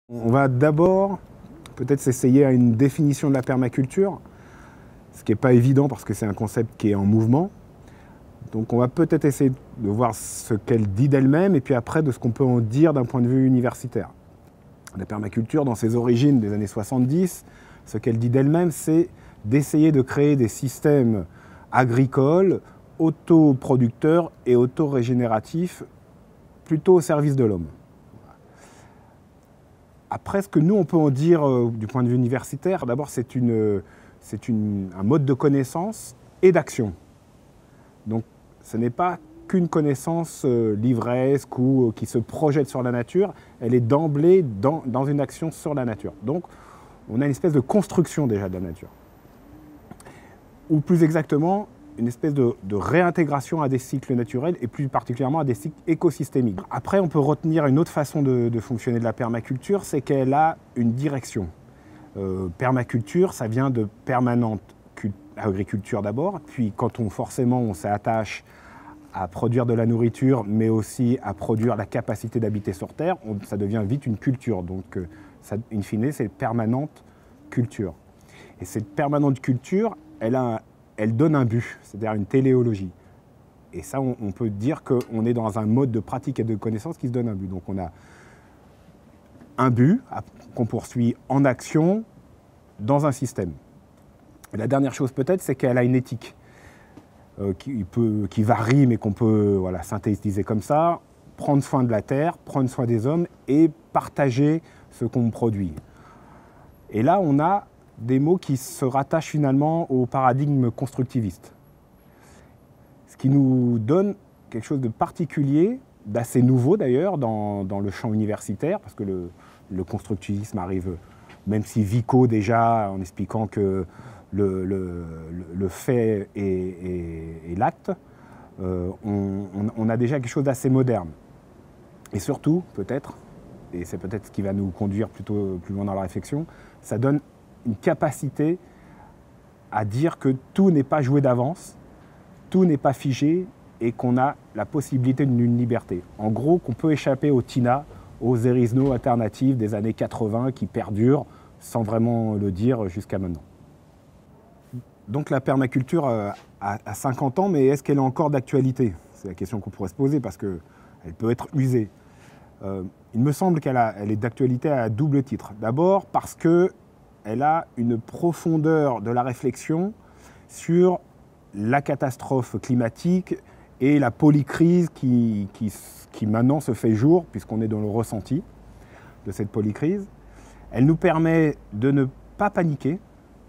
On va d'abord peut-être s'essayer à une définition de la permaculture, ce qui n'est pas évident parce que c'est un concept qui est en mouvement. Donc on va peut-être essayer de voir ce qu'elle dit d'elle-même et puis après de ce qu'on peut en dire d'un point de vue universitaire. La permaculture, dans ses origines des années 70, ce qu'elle dit d'elle-même, c'est d'essayer de créer des systèmes agricoles autoproducteurs et autorégénératifs plutôt au service de l'homme. Après, ce que nous, on peut en dire du point de vue universitaire, d'abord, c'est un mode de connaissance et d'action. Donc, ce n'est pas qu'une connaissance livresque ou qui se projette sur la nature, elle est d'emblée dans une action sur la nature. Donc, on a une espèce de construction déjà de la nature. Ou plus exactement, une espèce de réintégration à des cycles naturels et plus particulièrement à des cycles écosystémiques. Après, on peut retenir une autre façon de fonctionner de la permaculture, c'est qu'elle a une direction. Permaculture, ça vient de permanente agriculture d'abord, puis quand forcément on s'attache à produire de la nourriture, mais aussi à produire la capacité d'habiter sur Terre, ça devient vite une culture. Donc, in fine, c'est permanente culture. Et cette permanente culture, elle donne un but, c'est-à-dire une téléologie. Et ça, on peut dire qu'on est dans un mode de pratique et de connaissance qui se donne un but. Donc on a un but qu'on poursuit en action dans un système. Et la dernière chose peut-être, c'est qu'elle a une éthique qui varie, mais qu'on peut synthétiser comme ça. Prendre soin de la terre, prendre soin des hommes et partager ce qu'on produit. Et là, on a des mots qui se rattachent finalement au paradigme constructiviste. Ce qui nous donne quelque chose de particulier, d'assez nouveau d'ailleurs dans le champ universitaire, parce que le constructivisme arrive, même si Vico déjà, en expliquant que le fait et l'acte, on a déjà quelque chose d'assez moderne. Et surtout, peut-être, et c'est peut-être ce qui va nous conduire plutôt plus loin dans la réflexion, ça donne une capacité à dire que tout n'est pas joué d'avance, tout n'est pas figé et qu'on a la possibilité d'une liberté. En gros, qu'on peut échapper au TINA, aux there is no alternatives des années 80 qui perdurent sans vraiment le dire jusqu'à maintenant. Donc la permaculture a 50 ans, mais est-ce qu'elle est encore d'actualité? C'est la question qu'on pourrait se poser parce qu'elle peut être usée. Il me semble qu'elle est d'actualité à double titre. D'abord parce qu'elle a une profondeur de la réflexion sur la catastrophe climatique et la polycrise qui maintenant se fait jour, puisqu'on est dans le ressenti de cette polycrise. Elle nous permet de ne pas paniquer,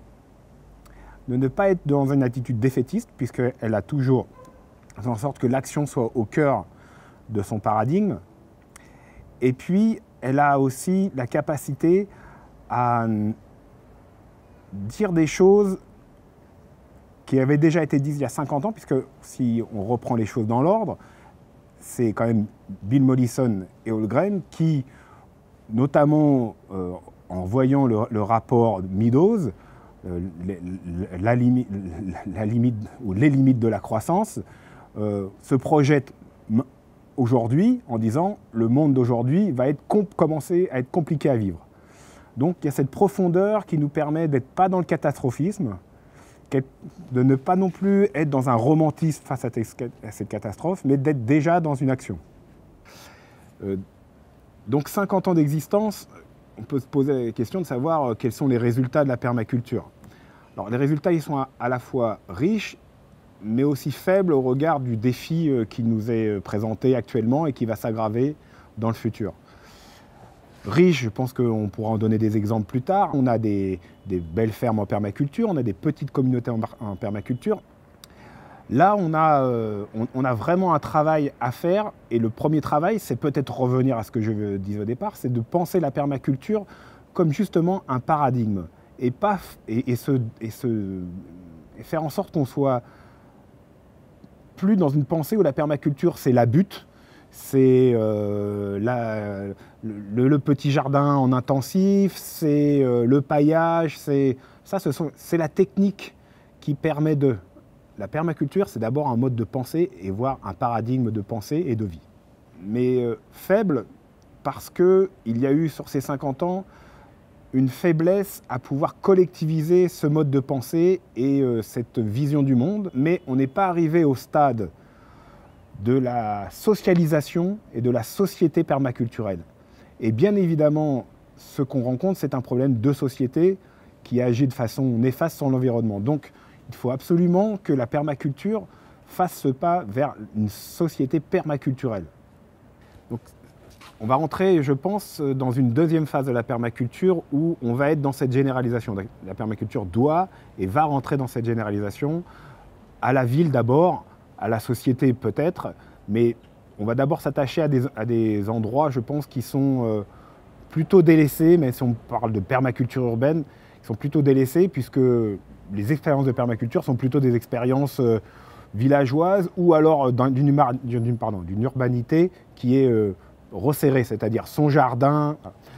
de ne pas être dans une attitude défaitiste, puisqu'elle a toujours fait en sorte que l'action soit au cœur de son paradigme. Et puis, elle a aussi la capacité à dire des choses qui avaient déjà été dites il y a 50 ans, puisque si on reprend les choses dans l'ordre, c'est quand même Bill Mollison et Holmgren qui, notamment en voyant le rapport Meadows, la limite ou les limites de la croissance, se projettent aujourd'hui en disant le monde d'aujourd'hui va commencer à être compliqué à vivre. Donc il y a cette profondeur qui nous permet d'être pas dans le catastrophisme, de ne pas non plus être dans un romantisme face à cette catastrophe, mais d'être déjà dans une action. Donc 50 ans d'existence, on peut se poser la question de savoir quels sont les résultats de la permaculture. Alors les résultats, ils sont à la fois riches, mais aussi faibles au regard du défi qui nous est présenté actuellement et qui va s'aggraver dans le futur. Riche, je pense qu'on pourra en donner des exemples plus tard. On a des belles fermes en permaculture, on a des petites communautés en permaculture. Là, on a vraiment un travail à faire, et le premier travail, c'est peut-être revenir à ce que je disais au départ, c'est de penser la permaculture comme justement un paradigme, et faire en sorte qu'on soit plus dans une pensée où la permaculture, c'est la butte, c'est le petit jardin en intensif, c'est le paillage, c'est la technique qui permet de... La permaculture, c'est d'abord un mode de pensée et voire un paradigme de pensée et de vie. Mais faible parce qu'il y a eu sur ces 50 ans une faiblesse à pouvoir collectiviser ce mode de pensée et cette vision du monde, mais on n'est pas arrivé au stade de la socialisation et de la société permaculturelle. Et bien évidemment, ce qu'on rencontre, c'est un problème de société qui agit de façon néfaste sur l'environnement. Donc, il faut absolument que la permaculture fasse ce pas vers une société permaculturelle. Donc, on va rentrer, je pense, dans une deuxième phase de la permaculture où on va être dans cette généralisation. La permaculture doit et va rentrer dans cette généralisation, à la ville d'abord, à la société peut-être, mais on va d'abord s'attacher à des endroits, je pense, qui sont plutôt délaissés, mais si on parle de permaculture urbaine, ils sont plutôt délaissés puisque les expériences de permaculture sont plutôt des expériences villageoises ou alors d'une urbanité qui est resserrée, c'est-à-dire son jardin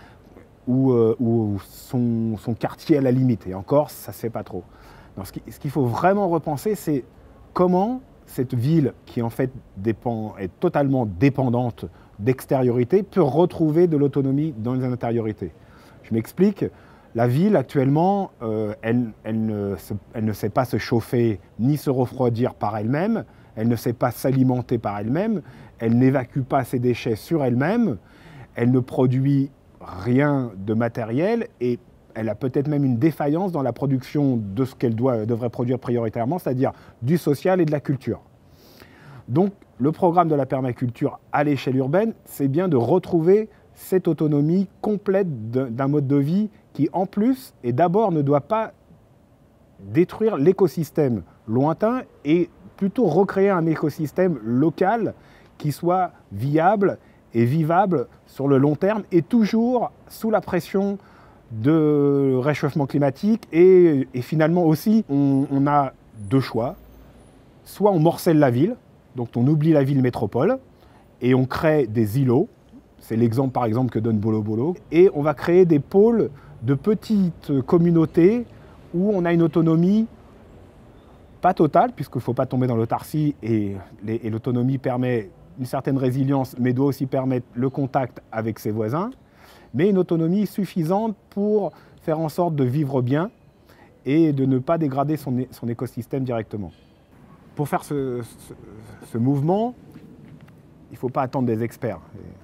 ou son quartier à la limite. Et encore, ça ne se fait pas trop. Donc, ce qu'il faut vraiment repenser, c'est comment cette ville, qui en fait est totalement dépendante d'extériorité, peut retrouver de l'autonomie dans les intériorités. Je m'explique. La ville, actuellement, elle ne sait pas se chauffer ni se refroidir par elle-même, elle ne sait pas s'alimenter par elle-même, elle n'évacue pas ses déchets sur elle-même, elle ne produit rien de matériel et elle a peut-être même une défaillance dans la production de ce qu'elle devrait produire prioritairement, c'est-à-dire du social et de la culture. Donc, le programme de la permaculture à l'échelle urbaine, c'est bien de retrouver cette autonomie complète d'un mode de vie qui, en plus, et d'abord, ne doit pas détruire l'écosystème lointain et plutôt recréer un écosystème local qui soit viable et vivable sur le long terme et toujours sous la pression de réchauffement climatique. Et finalement aussi, on a deux choix. Soit on morcelle la ville, donc on oublie la ville métropole et on crée des îlots. C'est l'exemple par exemple que donne Bolo Bolo. Et on va créer des pôles de petites communautés où on a une autonomie pas totale, puisqu'il ne faut pas tomber dans l'autarcie et l'autonomie permet une certaine résilience, mais doit aussi permettre le contact avec ses voisins, mais une autonomie suffisante pour faire en sorte de vivre bien et de ne pas dégrader son écosystème directement. Pour faire ce mouvement, il ne faut pas attendre des experts.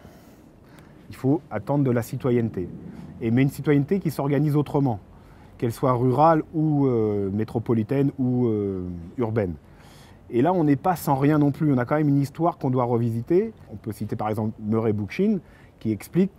Il faut attendre de la citoyenneté. Mais une citoyenneté qui s'organise autrement, qu'elle soit rurale ou métropolitaine ou urbaine. Et là, on n'est pas sans rien non plus. On a quand même une histoire qu'on doit revisiter. On peut citer par exemple Murray Bookchin, qui explique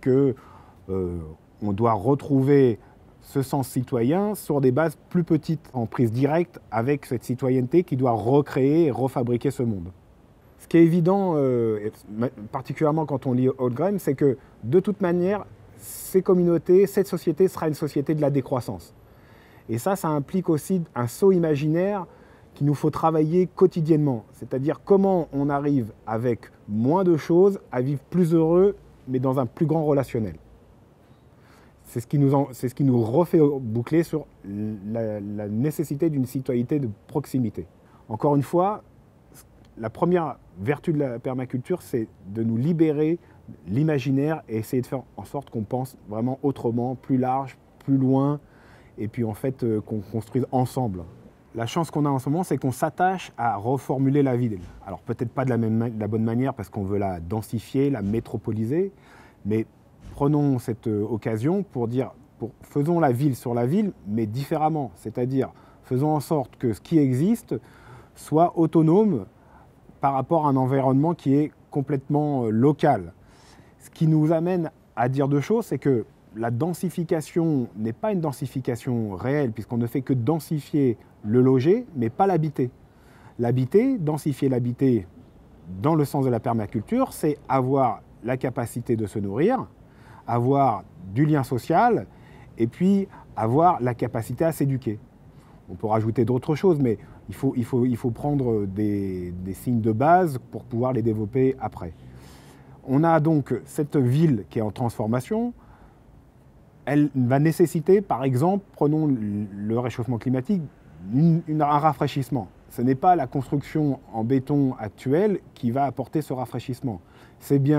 qu'on doit retrouver ce sens citoyen sur des bases plus petites, en prise directe avec cette citoyenneté qui doit recréer et refabriquer ce monde. Ce qui est évident, particulièrement quand on lit Holmgren, c'est que de toute manière, ces communautés, cette société sera une société de la décroissance. Et ça implique aussi un saut imaginaire qu'il nous faut travailler quotidiennement. C'est-à-dire comment on arrive avec moins de choses à vivre plus heureux, mais dans un plus grand relationnel. C'est ce qui nous refait boucler sur la nécessité d'une citoyenneté de proximité. Encore une fois, la première vertu de la permaculture, c'est de nous libérer l'imaginaire et essayer de faire en sorte qu'on pense vraiment autrement, plus large, plus loin, et puis en fait qu'on construise ensemble. La chance qu'on a en ce moment, c'est qu'on s'attache à reformuler la ville. Alors peut-être pas de la bonne manière parce qu'on veut la densifier, la métropoliser, mais prenons cette occasion pour dire, faisons la ville sur la ville, mais différemment. C'est-à-dire, faisons en sorte que ce qui existe soit autonome par rapport à un environnement qui est complètement local. Ce qui nous amène à dire deux choses, c'est que la densification n'est pas une densification réelle, puisqu'on ne fait que densifier le loger, mais pas l'habiter. L'habiter, densifier l'habiter dans le sens de la permaculture, c'est avoir la capacité de se nourrir, avoir du lien social et puis avoir la capacité à s'éduquer. On peut rajouter d'autres choses, mais il faut prendre des signes de base pour pouvoir les développer après. On a donc cette ville qui est en transformation. Elle va nécessiter, par exemple, prenons le réchauffement climatique, un rafraîchissement. Ce n'est pas la construction en béton actuelle qui va apporter ce rafraîchissement. C'est bien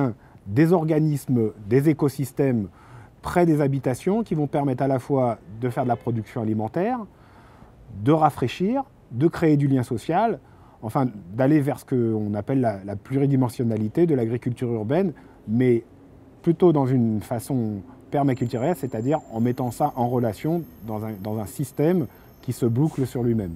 des organismes, des écosystèmes près des habitations qui vont permettre à la fois de faire de la production alimentaire, de rafraîchir, de créer du lien social, enfin d'aller vers ce qu'on appelle la pluridimensionnalité de l'agriculture urbaine, mais plutôt dans une façon permaculturelle, c'est-à-dire en mettant ça en relation dans un système qui se boucle sur lui-même.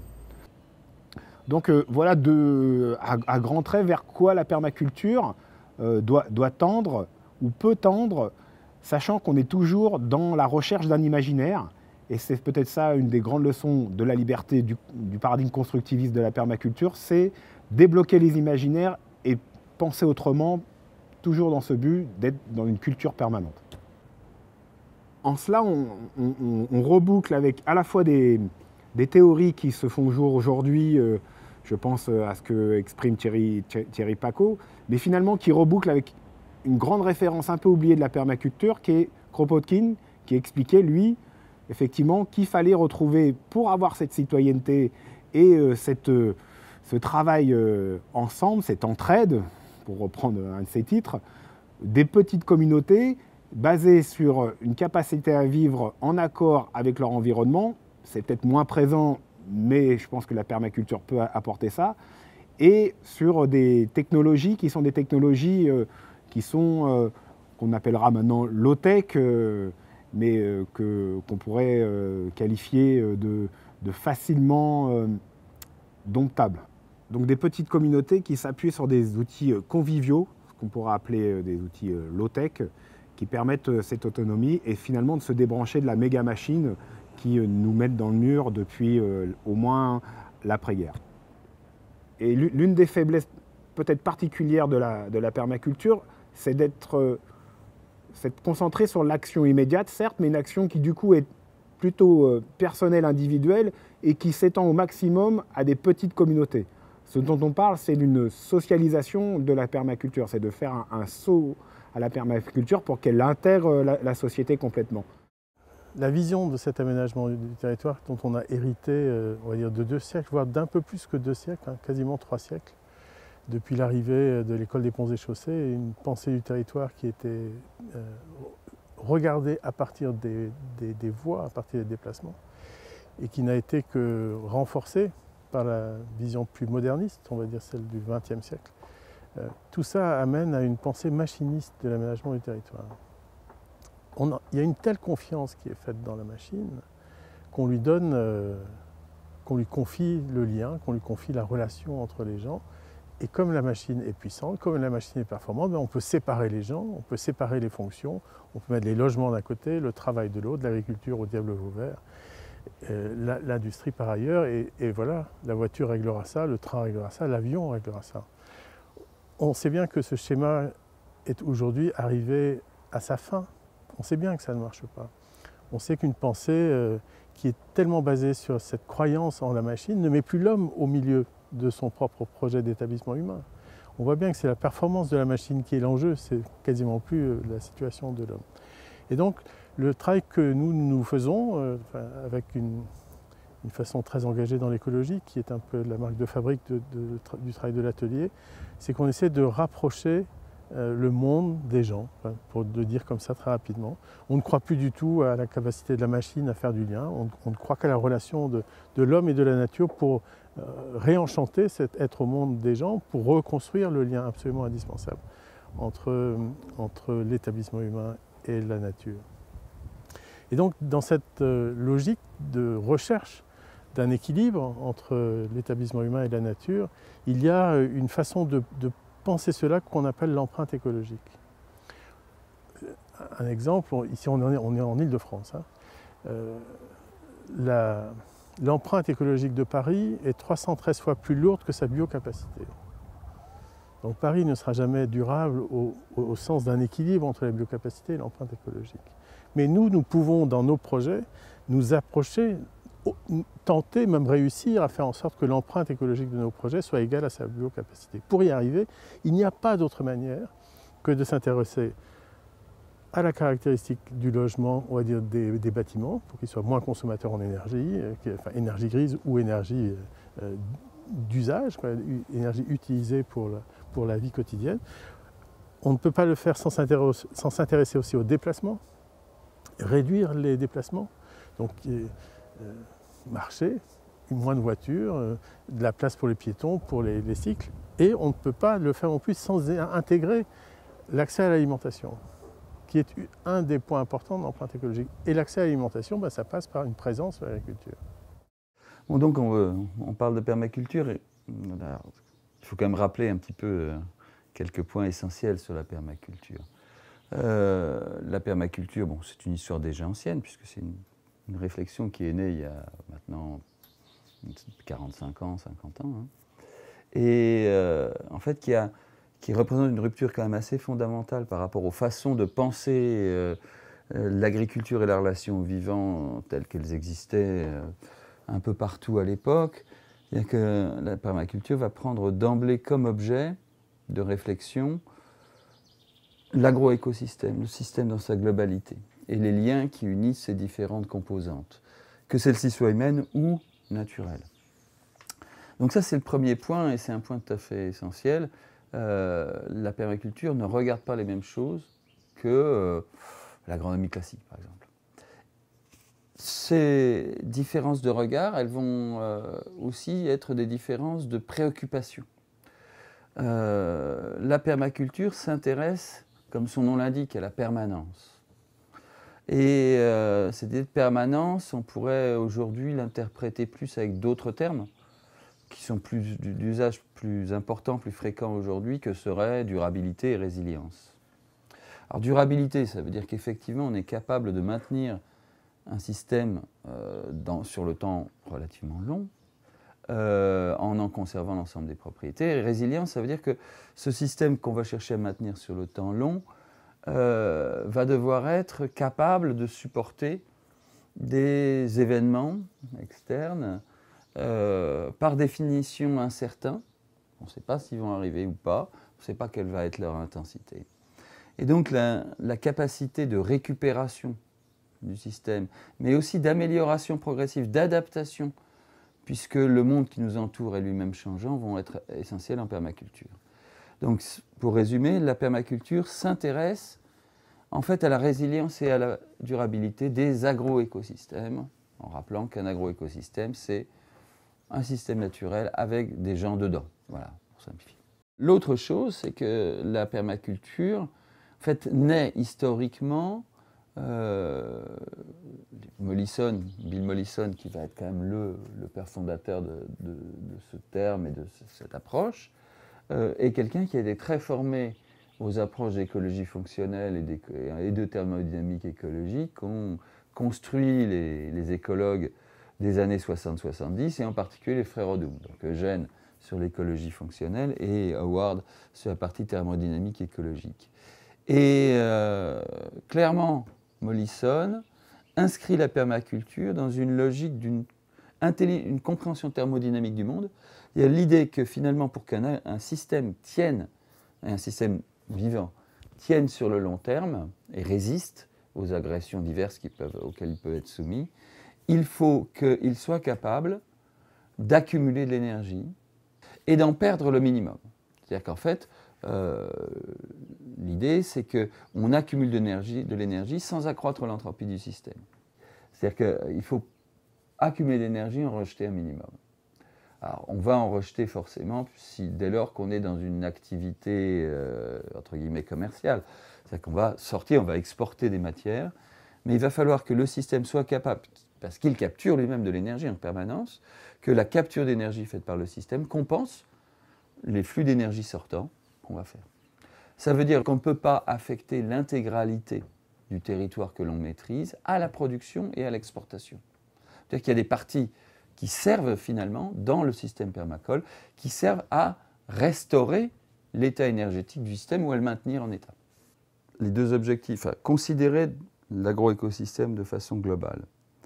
Donc voilà à grands traits vers quoi la permaculture doit tendre ou peut tendre, sachant qu'on est toujours dans la recherche d'un imaginaire. Et c'est peut-être ça une des grandes leçons de la liberté du paradigme constructiviste de la permaculture, c'est débloquer les imaginaires et penser autrement, toujours dans ce but d'être dans une culture permanente. En cela, on reboucle avec à la fois des théories qui se font jour aujourd'hui, je pense à ce que exprime Thierry Pacaud, mais finalement qui rebouclent avec une grande référence un peu oubliée de la permaculture, qui est Kropotkin, qui expliquait, lui, effectivement, qu'il fallait retrouver, pour avoir cette citoyenneté et ce travail ensemble, cette entraide, pour reprendre un de ses titres, des petites communautés basées sur une capacité à vivre en accord avec leur environnement. C'est peut-être moins présent, mais je pense que la permaculture peut apporter ça, et sur des technologies qui sont des technologies qu'on appellera maintenant low-tech, mais qu'on pourrait qualifier de facilement domptables. Donc des petites communautés qui s'appuient sur des outils conviviaux, ce qu'on pourra appeler des outils low-tech, qui permettent cette autonomie et finalement de se débrancher de la méga-machine qui nous mettent dans le mur depuis au moins l'après-guerre. Et l'une des faiblesses peut-être particulières de la permaculture, c'est d'être concentré sur l'action immédiate, certes, mais une action qui du coup est plutôt personnelle, individuelle, et qui s'étend au maximum à des petites communautés. Ce dont on parle, c'est d'une socialisation de la permaculture, c'est de faire un saut à la permaculture pour qu'elle intègre la société complètement. La vision de cet aménagement du territoire dont on a hérité, on va dire, de 2 siècles, voire d'un peu plus que 2 siècles, hein, quasiment 3 siècles, depuis l'arrivée de l'école des ponts et chaussées, une pensée du territoire qui était regardée à partir des voies, à partir des déplacements, et qui n'a été que renforcée par la vision plus moderniste, on va dire celle du XXe siècle. Tout ça amène à une pensée machiniste de l'aménagement du territoire. Il y a une telle confiance qui est faite dans la machine qu'on lui donne, qu'on lui confie le lien, qu'on lui confie la relation entre les gens. Et comme la machine est puissante, comme la machine est performante, on peut séparer les gens, on peut séparer les fonctions, on peut mettre les logements d'un côté, le travail de l'autre, l'agriculture au diable vauvert, l'industrie par ailleurs, et voilà, la voiture réglera ça, le train réglera ça, l'avion réglera ça. On sait bien que ce schéma est aujourd'hui arrivé à sa fin. On sait bien que ça ne marche pas. On sait qu'une pensée qui est tellement basée sur cette croyance en la machine ne met plus l'homme au milieu de son propre projet d'établissement humain. On voit bien que c'est la performance de la machine qui est l'enjeu, c'est quasiment plus la situation de l'homme. Et donc le travail que nous faisons, avec une façon très engagée dans l'écologie, qui est un peu la marque de fabrique du travail de l'atelier, c'est qu'on essaie de rapprocher le monde des gens, pour le dire comme ça très rapidement. On ne croit plus du tout à la capacité de la machine à faire du lien, on ne croit qu'à la relation de l'homme et de la nature pour réenchanter cet être au monde des gens, pour reconstruire le lien absolument indispensable entre l'établissement humain et la nature. Et donc dans cette logique de recherche d'un équilibre entre l'établissement humain et la nature, il y a une façon de penser cela qu'on appelle l'empreinte écologique. Un exemple, ici on est en Île-de-France. L'empreinte écologique de Paris est 313 fois plus lourde que sa biocapacité. Donc Paris ne sera jamais durable au sens d'un équilibre entre la biocapacité et l'empreinte écologique. Mais nous pouvons dans nos projets nous approcher, tenter, même réussir à faire en sorte que l'empreinte écologique de nos projets soit égale à sa biocapacité. Pour y arriver, il n'y a pas d'autre manière que de s'intéresser à la caractéristique du logement, on va dire des bâtiments, pour qu'ils soient moins consommateurs en énergie, enfin énergie grise ou énergie d'usage, énergie utilisée pour la vie quotidienne. On ne peut pas le faire sans s'intéresser aussi aux déplacements, réduire les déplacements, donc marcher, moins de voitures, de la place pour les piétons, pour les cycles. Et on ne peut pas le faire non plus sans intégrer l'accès à l'alimentation, qui est un des points importants de l'empreinte écologique. Et l'accès à l'alimentation, ça passe par une présence sur l'agriculture. Bon, donc on parle de permaculture. Et, il faut quand même rappeler un petit peu quelques points essentiels sur la permaculture. La permaculture, bon, c'est une histoire déjà ancienne, puisque c'est une réflexion qui est née il y a maintenant 45 ans, 50 ans, hein, et en fait qui représente une rupture quand même assez fondamentale par rapport aux façons de penser l'agriculture et la relation au vivant telles qu'elles existaient un peu partout à l'époque. C'est-à-dire que la permaculture va prendre d'emblée comme objet de réflexion l'agroécosystème, le système dans sa globalité, et les liens qui unissent ces différentes composantes, que celles-ci soient humaines ou naturelles. Donc ça, c'est le premier point, et c'est un point tout à fait essentiel. La permaculture ne regarde pas les mêmes choses que l'agronomie classique, par exemple. Ces différences de regard, elles vont aussi être des différences de préoccupation. La permaculture s'intéresse, comme son nom l'indique, à la permanence. Et cette idée de permanence, on pourrait aujourd'hui l'interpréter plus avec d'autres termes qui sont d'usage plus important, plus fréquent aujourd'hui, que seraient durabilité et résilience. Alors durabilité, ça veut dire qu'effectivement on est capable de maintenir un système sur le temps relativement long, en conservant l'ensemble des propriétés. Et résilience, ça veut dire que ce système qu'on va chercher à maintenir sur le temps long va devoir être capable de supporter des événements externes par définition incertains. On ne sait pas s'ils vont arriver ou pas, on ne sait pas quelle va être leur intensité. Et donc la capacité de récupération du système, mais aussi d'amélioration progressive, d'adaptation, puisque le monde qui nous entoure est lui-même changeant, vont être essentiels en permaculture. Donc, pour résumer, la permaculture s'intéresse en fait à la résilience et à la durabilité des agroécosystèmes, en rappelant qu'un agroécosystème, c'est un système naturel avec des gens dedans. Voilà, pour simplifier. L'autre chose, c'est que la permaculture, en fait, naît historiquement Bill Mollison, qui va être quand même le père fondateur de ce terme et de cette approche, est quelqu'un qui a été très formé aux approches d'écologie fonctionnelle et de thermodynamique écologique qu'ont construit les écologues des années 60-70, et en particulier les frères Odum. Donc Eugène sur l'écologie fonctionnelle et Howard sur la partie thermodynamique écologique. Et clairement, Mollison inscrit la permaculture dans une logique d'une compréhension thermodynamique du monde. Il y a l'idée que finalement, pour qu'un système tienne, un système vivant, tienne sur le long terme et résiste aux agressions diverses auxquelles il peut être soumis, il faut qu'il soit capable d'accumuler de l'énergie et d'en perdre le minimum. C'est-à-dire qu'en fait, l'idée, c'est qu'on accumule de l'énergie sans accroître l'entropie du système. C'est-à-dire qu'il faut accumuler de l'énergie et en rejeter un minimum. Alors, on va en rejeter forcément dès lors qu'on est dans une activité, entre guillemets, commerciale. C'est-à-dire qu'on va sortir, on va exporter des matières, mais il va falloir que le système soit capable, parce qu'il capture lui-même de l'énergie en permanence, que la capture d'énergie faite par le système compense les flux d'énergie sortants qu'on va faire. Ça veut dire qu'on ne peut pas affecter l'intégralité du territoire que l'on maîtrise à la production et à l'exportation. C'est-à-dire qu'il y a des parties qui servent finalement, dans le système permacole, qui servent à restaurer l'état énergétique du système ou à le maintenir en état. Les deux objectifs, considérer l'agroécosystème de façon globale.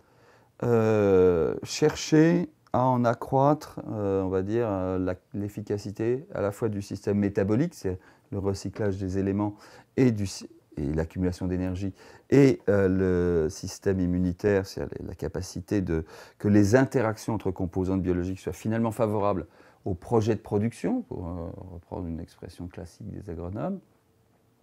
Chercher à en accroître, on va dire, l'efficacité à la fois du système métabolique, c'est le recyclage des éléments et l'accumulation d'énergie, et le système immunitaire, c'est la capacité que les interactions entre composantes biologiques soient finalement favorables au projet de production, pour reprendre une expression classique des agronomes.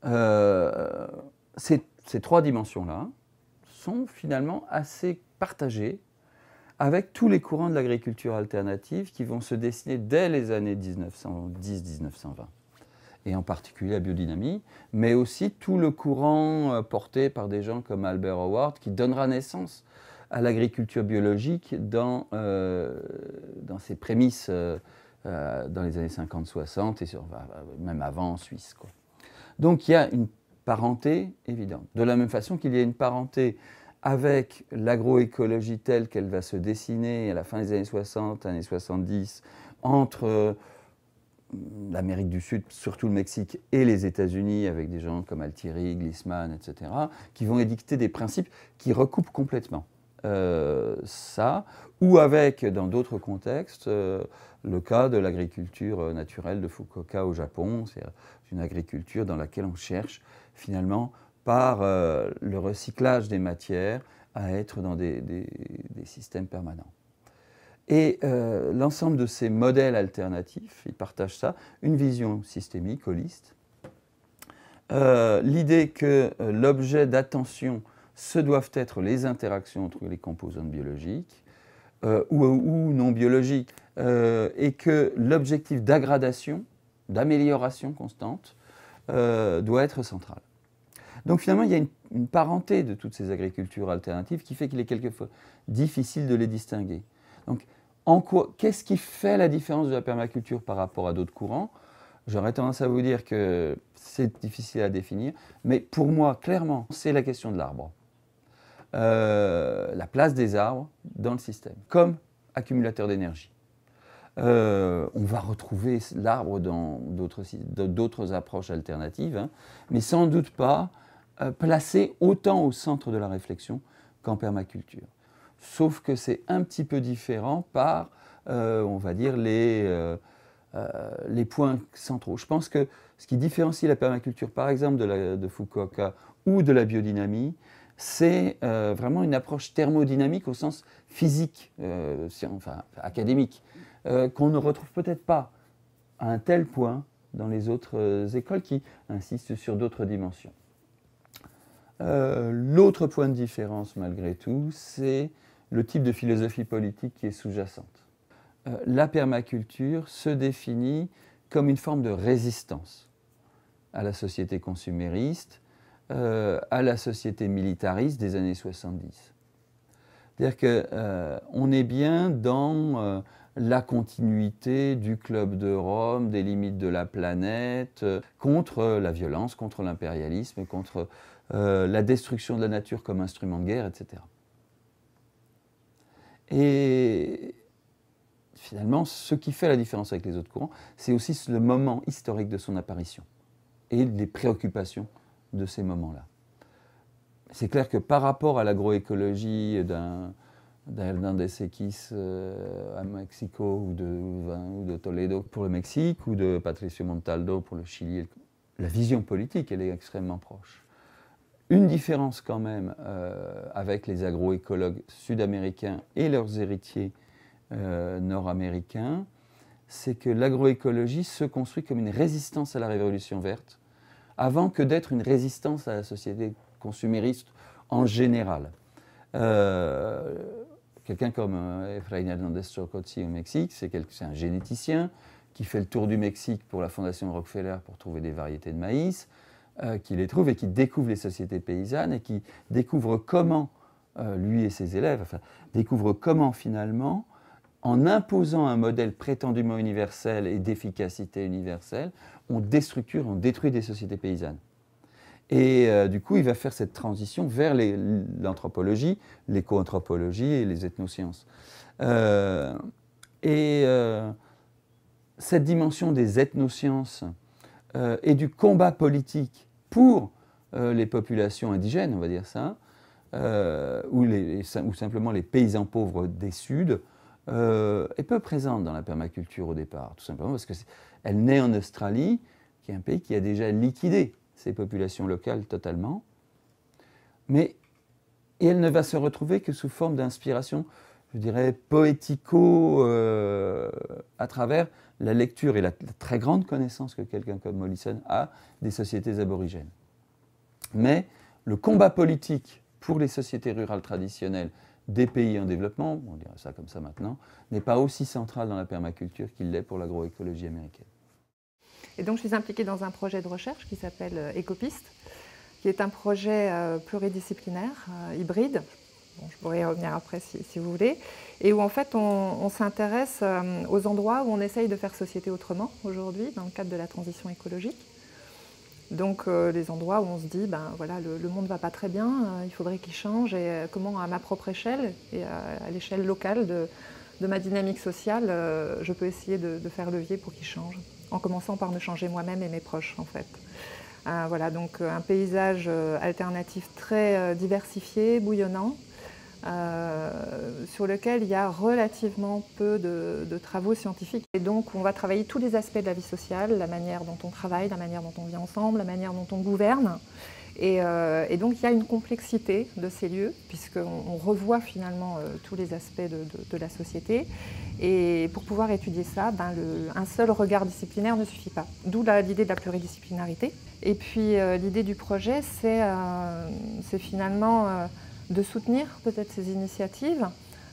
Ces trois dimensions-là sont finalement assez partagées avec tous les courants de l'agriculture alternative qui vont se dessiner dès les années 1910-1920. Et en particulier la biodynamie, mais aussi tout le courant porté par des gens comme Albert Howard qui donnera naissance à l'agriculture biologique dans ses prémices dans les années 50-60 et même avant en Suisse, quoi. Donc il y a une parenté évidente. De la même façon qu'il y a une parenté avec l'agroécologie telle qu'elle va se dessiner à la fin des années 60, années 70, entre l'Amérique du Sud, surtout le Mexique, et les États-Unis, avec des gens comme Altieri, Glissman, etc., qui vont édicter des principes qui recoupent complètement ça, ou avec, dans d'autres contextes, le cas de l'agriculture naturelle de Fukuoka au Japon. C'est une agriculture dans laquelle on cherche finalement par le recyclage des matières à être dans des systèmes permanents. Et l'ensemble de ces modèles alternatifs, ils partagent ça, une vision systémique, holiste, l'idée que l'objet d'attention, ce doivent être les interactions entre les composantes biologiques ou non biologiques, et que l'objectif d'aggradation, d'amélioration constante, doit être central. Donc finalement, il y a une parenté de toutes ces agricultures alternatives qui fait qu'il est quelquefois difficile de les distinguer. Donc, qu'est-ce qui fait la différence de la permaculture par rapport à d'autres courants? J'aurais tendance à vous dire que c'est difficile à définir, mais pour moi, clairement, c'est la question de l'arbre. La place des arbres dans le système, comme accumulateur d'énergie. On va retrouver l'arbre dans d'autres approches alternatives, hein, mais sans doute pas placé autant au centre de la réflexion qu'en permaculture. Sauf que c'est un petit peu différent par, on va dire, les points centraux. Je pense que ce qui différencie la permaculture, par exemple, de Fukuoka ou de la biodynamie, c'est vraiment une approche thermodynamique au sens physique, enfin académique, qu'on ne retrouve peut-être pas à un tel point dans les autres écoles qui insistent sur d'autres dimensions. L'autre point de différence, malgré tout, c'est le type de philosophie politique qui est sous-jacente. La permaculture se définit comme une forme de résistance à la société consumériste, à la société militariste des années 70. C'est-à-dire qu'on est bien dans la continuité du Club de Rome, des limites de la planète, contre la violence, contre l'impérialisme, contre la destruction de la nature comme instrument de guerre, etc. Et finalement, ce qui fait la différence avec les autres courants, c'est aussi le moment historique de son apparition et les préoccupations de ces moments-là. C'est clair que par rapport à l'agroécologie d'Hernández Equis à Mexico ou de Toledo pour le Mexique ou de Patricio Montaldo pour le Chili, la vision politique, elle est extrêmement proche. Une différence quand même avec les agroécologues sud-américains et leurs héritiers nord-américains, c'est que l'agroécologie se construit comme une résistance à la révolution verte avant que d'être une résistance à la société consumériste en général. Quelqu'un comme Efraín Hernández Chocotzi au Mexique, c'est un généticien qui fait le tour du Mexique pour la Fondation Rockefeller pour trouver des variétés de maïs, qui les trouve et qui découvre les sociétés paysannes et qui découvre comment, lui et ses élèves, découvre comment finalement, en imposant un modèle prétendument universel et d'efficacité universelle, on déstructure, on détruit des sociétés paysannes. Et du coup, il va faire cette transition vers l'anthropologie, l'éco-anthropologie et les ethnosciences. Cette dimension des ethnosciences et du combat politique pour les populations indigènes, on va dire ça, ou simplement les paysans pauvres des Suds, est peu présente dans la permaculture au départ, tout simplement parce qu'elle naît en Australie, qui est un pays qui a déjà liquidé ces populations locales totalement, et elle ne va se retrouver que sous forme d'inspiration, je dirais, poético à travers la lecture et la très grande connaissance que quelqu'un comme Mollison a des sociétés aborigènes. Mais le combat politique pour les sociétés rurales traditionnelles des pays en développement, on dirait ça comme ça maintenant, n'est pas aussi central dans la permaculture qu'il l'est pour l'agroécologie américaine. Et donc je suis impliquée dans un projet de recherche qui s'appelle Ecopiste, qui est un projet pluridisciplinaire, hybride. Bon, je pourrais y revenir après si vous voulez. Et où en fait on s'intéresse aux endroits où on essaye de faire société autrement aujourd'hui dans le cadre de la transition écologique. Donc les endroits où on se dit, ben voilà, le monde ne va pas très bien, il faudrait qu'il change, et comment à ma propre échelle et à l'échelle locale de ma dynamique sociale, je peux essayer de faire levier pour qu'il change, en commençant par me changer moi-même et mes proches en fait. Voilà, donc un paysage alternatif très diversifié, bouillonnant, sur lequel il y a relativement peu de travaux scientifiques. Et donc on va travailler tous les aspects de la vie sociale, la manière dont on travaille, la manière dont on vit ensemble, la manière dont on gouverne. Et donc il y a une complexité de ces lieux, puisqu'on revoit finalement tous les aspects de la société. Et pour pouvoir étudier ça, un seul regard disciplinaire ne suffit pas. D'où l'idée de la pluridisciplinarité. Et puis l'idée du projet, c'est finalement de soutenir peut-être ces initiatives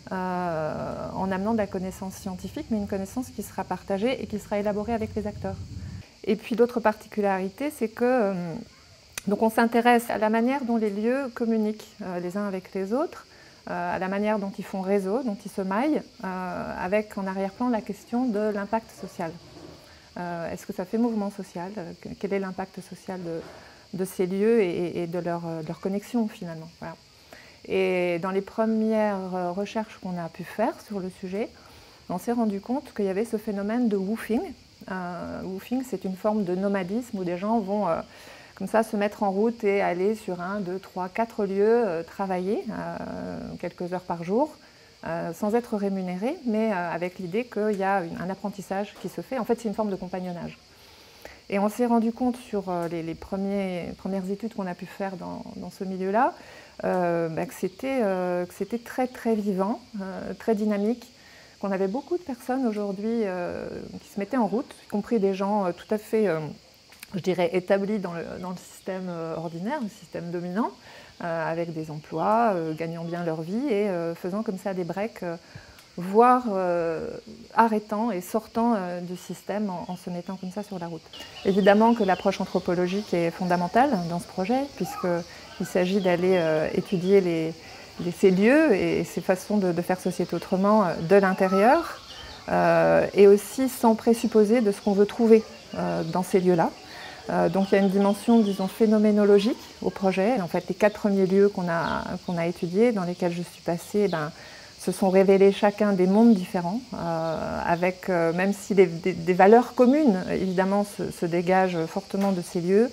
en amenant de la connaissance scientifique, mais une connaissance qui sera partagée et qui sera élaborée avec les acteurs. Et puis l'autre particularité, c'est que donc on s'intéresse à la manière dont les lieux communiquent les uns avec les autres, à la manière dont ils font réseau, dont ils se maillent, avec en arrière-plan la question de l'impact social. Est-ce que ça fait mouvement social? Quel est l'impact social de ces lieux et de leur connexion finalement? Voilà. Et dans les premières recherches qu'on a pu faire sur le sujet, on s'est rendu compte qu'il y avait ce phénomène de woofing. Woofing, c'est une forme de nomadisme où des gens vont comme ça se mettre en route et aller sur 1, 2, 3, 4 lieux, travailler quelques heures par jour, sans être rémunérés, mais avec l'idée qu'il y a un apprentissage qui se fait. En fait, c'est une forme de compagnonnage. Et on s'est rendu compte sur les premières études qu'on a pu faire dans ce milieu-là, que c'était très très vivant, très dynamique, qu'on avait beaucoup de personnes aujourd'hui qui se mettaient en route, y compris des gens tout à fait, je dirais, établis dans le système ordinaire, le système dominant, avec des emplois, gagnant bien leur vie et faisant comme ça des breaks, voire arrêtant et sortant du système en se mettant comme ça sur la route. Évidemment que l'approche anthropologique est fondamentale dans ce projet, puisqu'il s'agit d'aller étudier ces lieux et ces façons de faire société autrement de l'intérieur, et aussi sans présupposer de ce qu'on veut trouver dans ces lieux-là. Donc il y a une dimension, disons, phénoménologique au projet. En fait, les 4 premiers lieux qu'on a étudiés, dans lesquels je suis passée, se sont révélés chacun des mondes différents, avec, même si des valeurs communes, évidemment, se dégagent fortement de ces lieux,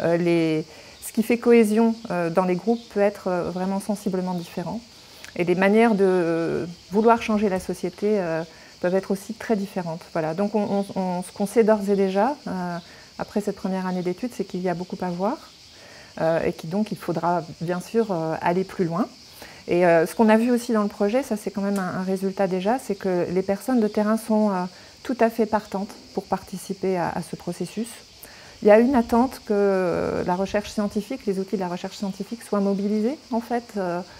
ce qui fait cohésion dans les groupes peut être vraiment sensiblement différent. Et les manières de vouloir changer la société peuvent être aussi très différentes. Voilà. Donc ce qu'on sait d'ores et déjà, après cette première année d'études, c'est qu'il y a beaucoup à voir, et donc il faudra bien sûr aller plus loin. Et ce qu'on a vu aussi dans le projet, ça c'est quand même un résultat déjà, c'est que les personnes de terrain sont tout à fait partantes pour participer à ce processus. Il y a une attente que la recherche scientifique, les outils de la recherche scientifique soient mobilisés en fait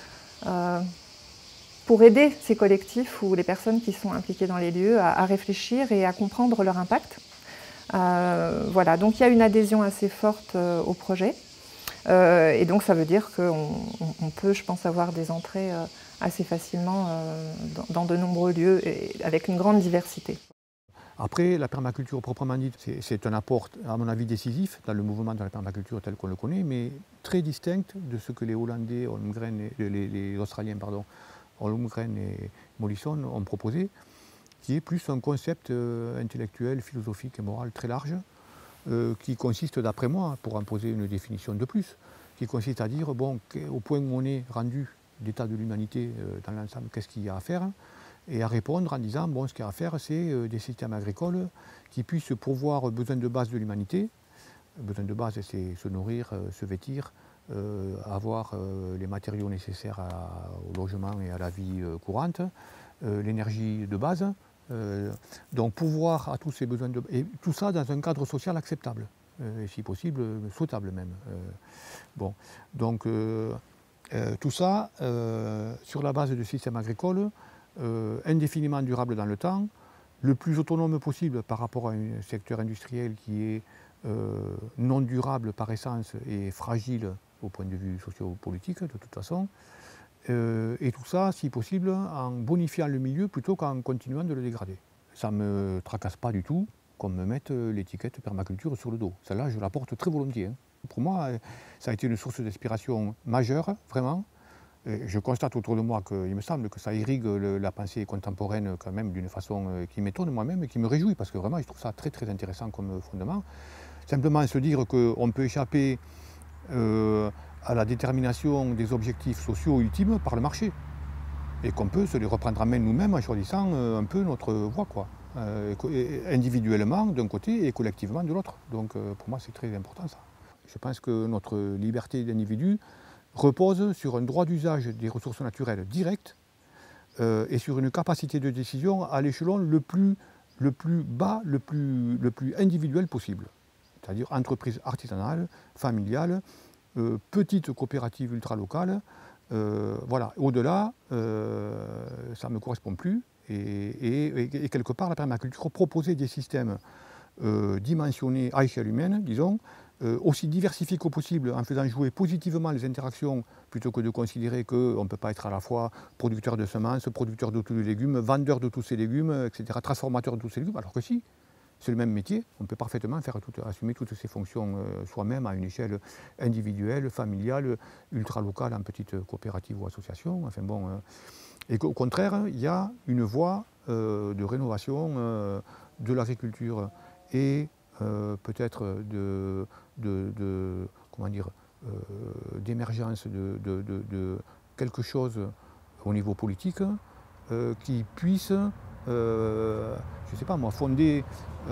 pour aider ces collectifs ou les personnes qui sont impliquées dans les lieux à réfléchir et à comprendre leur impact. Voilà, donc il y a une adhésion assez forte au projet. Et donc ça veut dire qu'on peut, je pense, avoir des entrées assez facilement dans de nombreux lieux et avec une grande diversité. Après, la permaculture proprement dite, c'est un apport, à mon avis, décisif dans le mouvement de la permaculture tel qu'on le connaît, mais très distinct de ce que les Hollandais, les Australiens, Holmgren et Mollison ont proposé, qui est plus un concept intellectuel, philosophique et moral très large, qui consiste, d'après moi, pour en poser une définition de plus, qui consiste à dire, bon, au point où on est rendu l'état de l'humanité dans l'ensemble, qu'est-ce qu'il y a à faire, et à répondre en disant, bon, ce qu'il y a à faire, c'est des systèmes agricoles qui puissent pourvoir aux besoins de base de l'humanité. Besoin de base, c'est se nourrir, se vêtir, avoir les matériaux nécessaires au logement et à la vie courante, l'énergie de base. Donc pourvoir à tous ces besoins, et tout ça dans un cadre social acceptable, et si possible souhaitable même. Bon, donc tout ça sur la base de systèmes agricoles indéfiniment durables dans le temps, le plus autonome possible par rapport à un secteur industriel qui est non durable par essence et fragile au point de vue sociopolitique de toute façon. Et tout ça, si possible, en bonifiant le milieu plutôt qu'en continuant de le dégrader. Ça ne me tracasse pas du tout qu'on me mette l'étiquette permaculture sur le dos. Celle-là, je la porte très volontiers. Hein. Pour moi, ça a été une source d'inspiration majeure, vraiment. Et je constate autour de moi qu'il me semble que ça irrigue la pensée contemporaine quand même d'une façon qui m'étonne moi-même et qui me réjouit, parce que vraiment, je trouve ça très très intéressant comme fondement. Simplement se dire qu'on peut échapper à la détermination des objectifs sociaux ultimes par le marché. Et qu'on peut se les reprendre en main nous-mêmes en choisissant un peu notre voie, quoi. Individuellement d'un côté et collectivement de l'autre. Donc pour moi c'est très important ça. Je pense que notre liberté d'individu repose sur un droit d'usage des ressources naturelles direct et sur une capacité de décision à l'échelon le plus bas, le plus individuel possible. C'est-à-dire entreprise artisanale, familiale, petite coopérative ultra-locale, voilà. Au-delà, ça ne me correspond plus. Et quelque part, la permaculture proposait des systèmes dimensionnés à échelle humaine, disons, aussi diversifiés que possible, en faisant jouer positivement les interactions, plutôt que de considérer qu'on ne peut pas être à la fois producteur de semences, producteur de tous les légumes, vendeur de tous ces légumes, etc., transformateur de tous ces légumes, alors que si. C'est le même métier, on peut parfaitement assumer toutes ces fonctions soi-même à une échelle individuelle, familiale, ultra-locale, en petite coopérative ou association. Enfin bon, et qu'au contraire, il y a une voie de rénovation de l'agriculture et peut-être d'émergence de quelque chose au niveau politique qui puisse je ne sais pas moi, fonder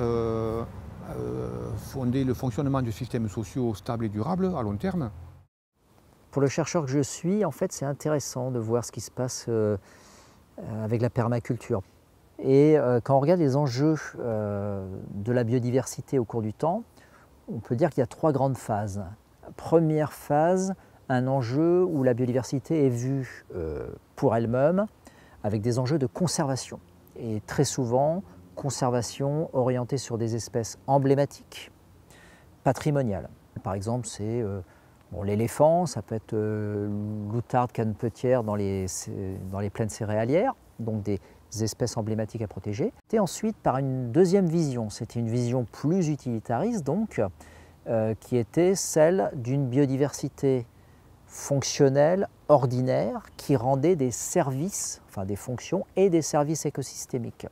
le fonctionnement de systèmes sociaux stables et durables à long terme. Pour le chercheur que je suis, en fait, c'est intéressant de voir ce qui se passe avec la permaculture. Et quand on regarde les enjeux de la biodiversité au cours du temps, on peut dire qu'il y a 3 grandes phases. Première phase, un enjeu où la biodiversité est vue pour elle-même, avec des enjeux de conservation. Et très souvent, conservation orientée sur des espèces emblématiques, patrimoniales. Par exemple, c'est l'éléphant, ça peut être l'outarde canepetière dans les plaines céréalières, donc des espèces emblématiques à protéger. Et ensuite, par une deuxième vision, c'était une vision plus utilitariste, donc, qui était celle d'une biodiversité fonctionnelle, ordinaire, qui rendait des services, enfin des fonctions et des services écosystémiques.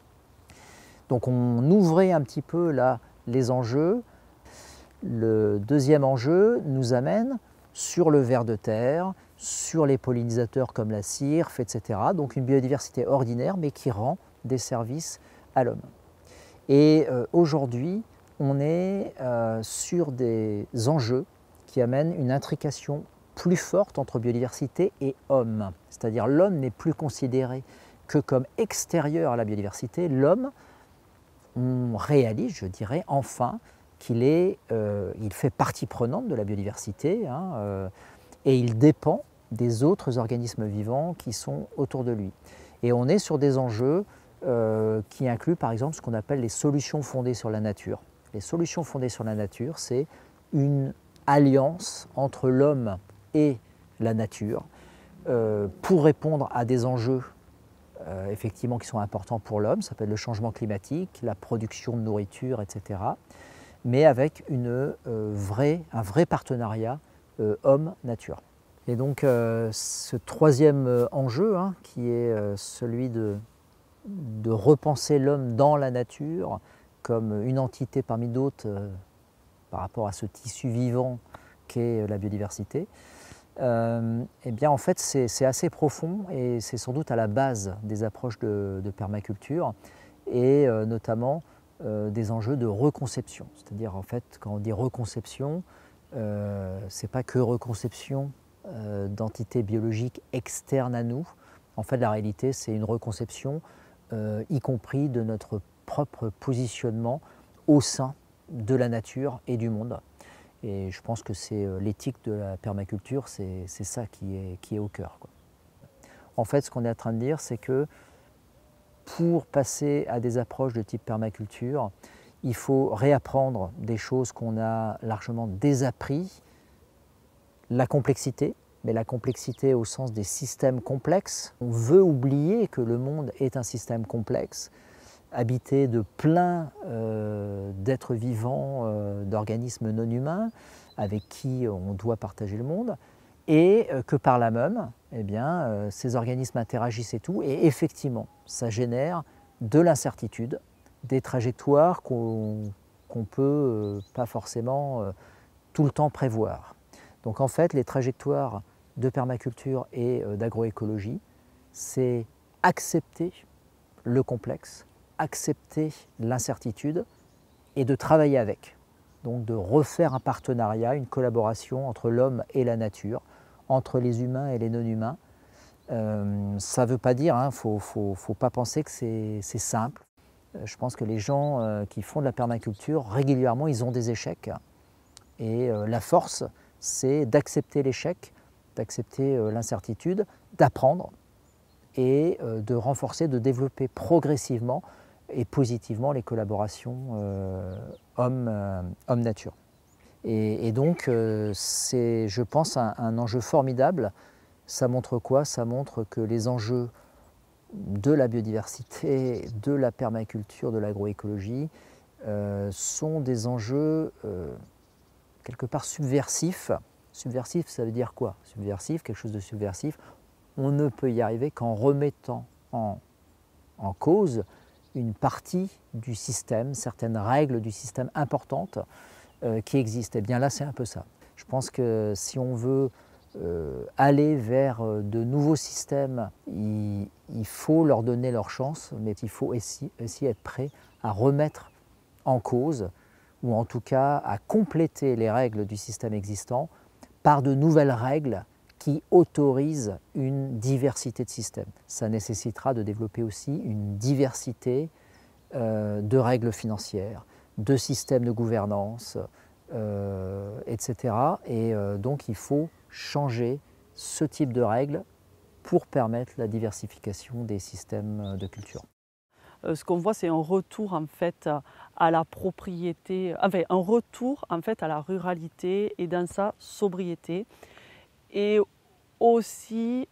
Donc on ouvrait un petit peu là les enjeux. Le deuxième enjeu nous amène sur le ver de terre, sur les pollinisateurs comme la cirfe, etc. Donc une biodiversité ordinaire mais qui rend des services à l'homme. Et aujourd'hui, on est sur des enjeux qui amènent une intrication plus forte entre biodiversité et homme. C'est-à-dire l'homme n'est plus considéré que comme extérieur à la biodiversité. L'homme, on réalise, je dirais, enfin, qu'il il fait partie prenante de la biodiversité et il dépend des autres organismes vivants qui sont autour de lui. Et on est sur des enjeux qui incluent par exemple ce qu'on appelle les solutions fondées sur la nature. Les solutions fondées sur la nature, c'est une alliance entre l'homme et la nature pour répondre à des enjeux effectivement qui sont importants pour l'homme, ça peut être le changement climatique, la production de nourriture, etc. Mais avec un vrai partenariat homme-nature. Et donc ce troisième enjeu, qui est celui de repenser l'homme dans la nature comme une entité parmi d'autres par rapport à ce tissu vivant qu'est la biodiversité, eh bien en fait c'est assez profond et c'est sans doute à la base des approches de permaculture et notamment des enjeux de reconception. C'est-à-dire en fait quand on dit reconception, c'est pas que reconception d'entités biologiques externes à nous, En fait, la réalité, c'est une reconception, y compris de notre propre positionnement au sein de la nature et du monde. Et je pense que c'est l'éthique de la permaculture, c'est ça qui est au cœur, quoi. En fait, ce qu'on est en train de dire, c'est que pour passer à des approches de type permaculture, il faut réapprendre des choses qu'on a largement désappris. La complexité, mais la complexité au sens des systèmes complexes. On veut oublier que le monde est un système complexe, habité de plein d'êtres vivants, d'organismes non humains, avec qui on doit partager le monde, et que par là même, eh bien, ces organismes interagissent et tout, et effectivement, ça génère de l'incertitude, des trajectoires qu'on ne peut pas forcément tout le temps prévoir. Donc en fait, les trajectoires de permaculture et d'agroécologie, c'est accepter le complexe, accepter l'incertitude et de travailler avec. Donc de refaire un partenariat, une collaboration entre l'homme et la nature, entre les humains et les non-humains. Ça ne veut pas dire, faut pas penser que c'est simple. Je pense que les gens qui font de la permaculture, régulièrement, ils ont des échecs. Et la force, c'est d'accepter l'échec, d'accepter l'incertitude, d'apprendre et de renforcer, de développer progressivement et positivement les collaborations homme-nature. Et donc, c'est, je pense, un enjeu formidable. Ça montre quoi? Ça montre que les enjeux de la biodiversité, de la permaculture, de l'agroécologie sont des enjeux quelque part subversifs. Subversif, ça veut dire quoi? Subversif, quelque chose de subversif, on ne peut y arriver qu'en remettant en cause une partie du système, certaines règles du système importantes qui existent. Et bien là, c'est un peu ça. Je pense que si on veut aller vers de nouveaux systèmes, il faut leur donner leur chance, mais il faut aussi être prêt à remettre en cause, ou en tout cas à compléter les règles du système existant par de nouvelles règles qui autorisent une diversité de systèmes. Ça nécessitera de développer aussi une diversité de règles financières, de systèmes de gouvernance, etc. Et donc il faut changer ce type de règles pour permettre la diversification des systèmes de culture. Ce qu'on voit, c'est un retour en fait à la propriété, enfin un retour en fait à la ruralité et dans sa sobriété, et aussi,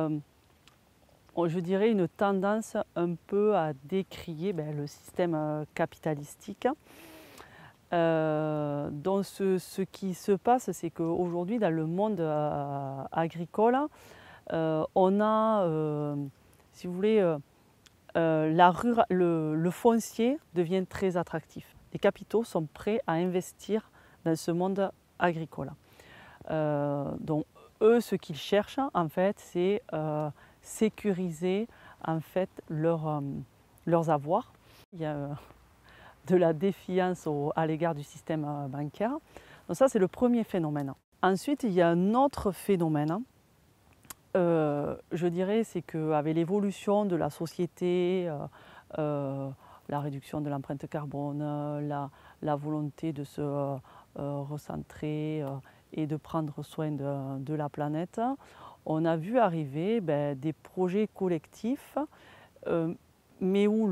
je dirais, une tendance un peu à décrier le système capitalistique. Donc ce qui se passe, c'est qu'aujourd'hui, dans le monde agricole, on a, si vous voulez, le foncier devient très attractif. Les capitaux sont prêts à investir dans ce monde agricole. Donc eux, ce qu'ils cherchent, en fait, c'est sécuriser en fait leurs avoirs. Il y a de la défiance à l'égard du système bancaire. Donc ça, c'est le premier phénomène. Ensuite, il y a un autre phénomène. Je dirais, c'est qu'avec l'évolution de la société, la réduction de l'empreinte carbone, la volonté de se recentrer et de prendre soin de la planète, on a vu arriver des projets collectifs, mais où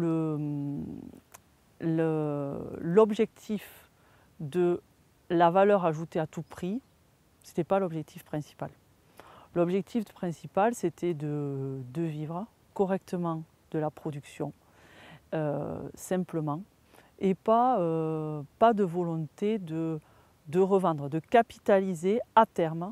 l'objectif de la valeur ajoutée à tout prix, ce n'était pas l'objectif principal. L'objectif principal, c'était de vivre correctement de la production, simplement, et pas de volonté de revendre, de capitaliser à terme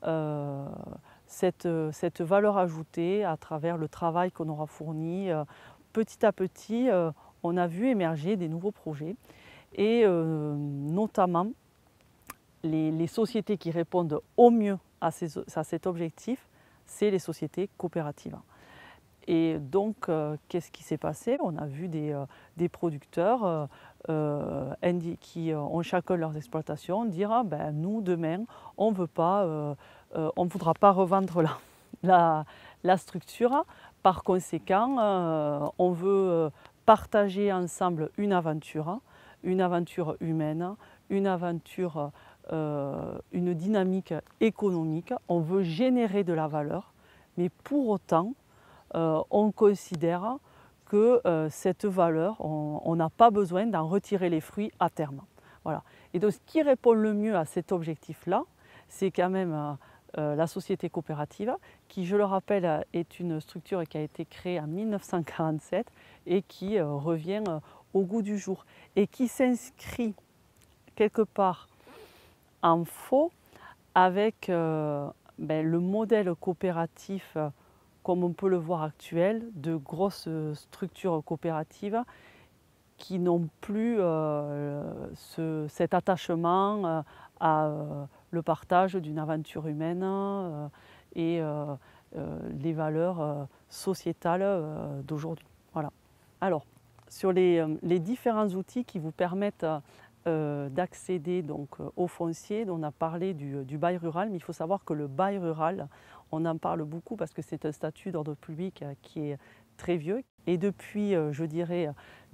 cette valeur ajoutée à travers le travail qu'on aura fourni. Petit à petit, on a vu émerger des nouveaux projets, et notamment les sociétés qui répondent au mieux à cet objectif, c'est les sociétés coopératives. Et donc, qu'est-ce qui s'est passé? On a vu des producteurs qui ont chacun leurs exploitations dire nous, demain, on ne voudra pas revendre la structure. Par conséquent, on veut partager ensemble une aventure humaine, une aventure, une dynamique économique. On veut générer de la valeur, mais pour autant, on considère que cette valeur, on n'a pas besoin d'en retirer les fruits à terme. Voilà. Et donc ce qui répond le mieux à cet objectif-là, c'est quand même la société coopérative, qui, je le rappelle, est une structure qui a été créée en 1947 et qui revient au goût du jour et qui s'inscrit quelque part en faux avec le modèle coopératif comme on peut le voir actuel, de grosses structures coopératives qui n'ont plus cet attachement à le partage d'une aventure humaine et les valeurs sociétales d'aujourd'hui. Voilà. Alors, sur les différents outils qui vous permettent d'accéder donc au foncier, on a parlé du bail rural, mais il faut savoir que le bail rural, on en parle beaucoup parce que c'est un statut d'ordre public qui est très vieux. Et depuis, je dirais,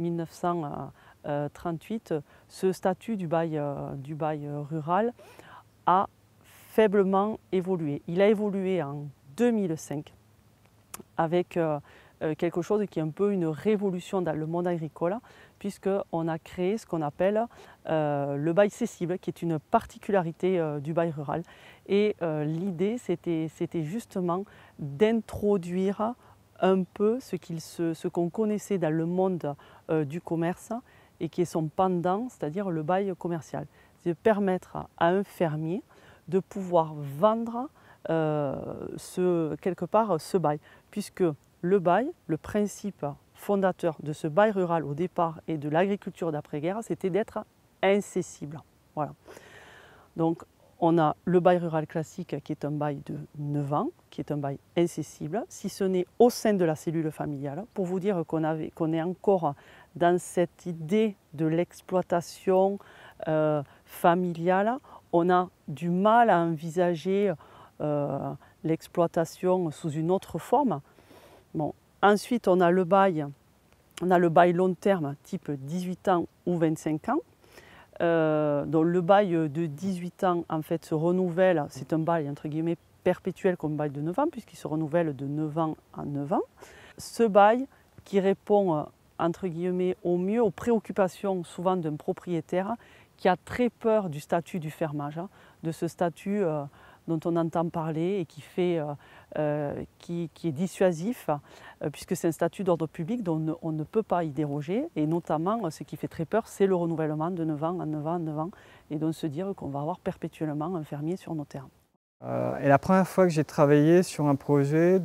1938, ce statut du bail rural a faiblement évolué. Il a évolué en 2005 avec quelque chose qui est un peu une révolution dans le monde agricole, puisqu'on a créé ce qu'on appelle le bail cessible, qui est une particularité du bail rural. Et l'idée, c'était justement d'introduire un peu ce qu'on connaissait dans le monde du commerce et qui est son pendant, c'est-à-dire le bail commercial. C'est de permettre à un fermier de pouvoir vendre quelque part ce bail, puisque le bail, le principe fondateur de ce bail rural au départ et de l'agriculture d'après-guerre, c'était d'être incessible. Voilà. Donc on a le bail rural classique qui est un bail de 9 ans, qui est un bail incessible, si ce n'est au sein de la cellule familiale, pour vous dire qu'on est encore dans cette idée de l'exploitation familiale. On a du mal à envisager l'exploitation sous une autre forme. Bon. Ensuite, on a le bail long terme, type 18 ans ou 25 ans. Donc le bail de 18 ans en fait se renouvelle, c'est un bail entre guillemets perpétuel comme bail de 9 ans puisqu'il se renouvelle de 9 ans en 9 ans. Ce bail qui répond entre guillemets au mieux aux préoccupations souvent d'un propriétaire qui a très peur du statut du fermage, de ce statut dont on entend parler et qui est dissuasif, puisque c'est un statut d'ordre public dont on ne peut pas y déroger. Et notamment, ce qui fait très peur, c'est le renouvellement de 9 ans en 9 ans en 9 ans, et donc se dire qu'on va avoir perpétuellement un fermier sur nos terres. Et la première fois que j'ai travaillé sur un projet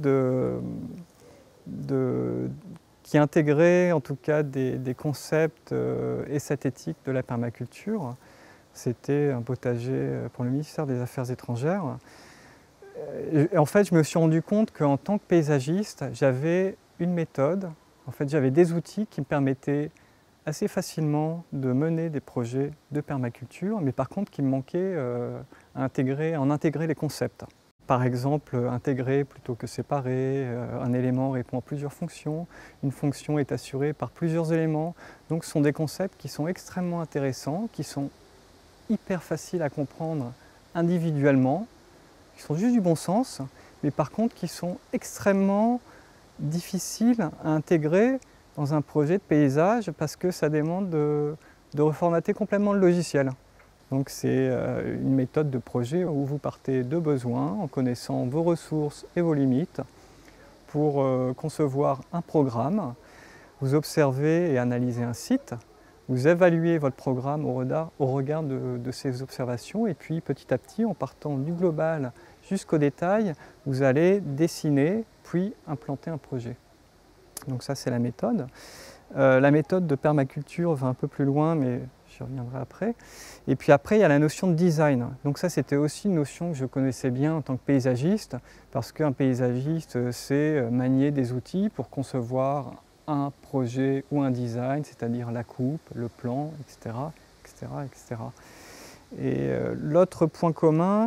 qui intégrait en tout cas des concepts et cette éthique de la permaculture, c'était un potager pour le ministère des Affaires étrangères. Et en fait, je me suis rendu compte qu'en tant que paysagiste, j'avais une méthode, en fait, j'avais des outils qui me permettaient assez facilement de mener des projets de permaculture, mais par contre, qui me manquait en intégrer les concepts. Par exemple, intégrer plutôt que séparer, un élément répond à plusieurs fonctions, une fonction est assurée par plusieurs éléments. Donc ce sont des concepts qui sont extrêmement intéressants, qui sont hyper faciles à comprendre individuellement, qui sont juste du bon sens, mais par contre qui sont extrêmement difficiles à intégrer dans un projet de paysage parce que ça demande de reformater complètement le logiciel. Donc c'est une méthode de projet où vous partez de besoins en connaissant vos ressources et vos limites pour concevoir un programme. Vous observez et analysez un site, vous évaluez votre programme au regard de ces observations et puis petit à petit, en partant du global jusqu'au détail, vous allez dessiner puis implanter un projet. Donc ça c'est la méthode. La méthode de permaculture va un peu plus loin, mais j'y reviendrai après. Et puis après, il y a la notion de design. Donc ça, c'était aussi une notion que je connaissais bien en tant que paysagiste, parce qu'un paysagiste, c'est manier des outils pour concevoir un projet ou un design, c'est-à-dire la coupe, le plan, etc. etc., etc. Et l'autre point commun,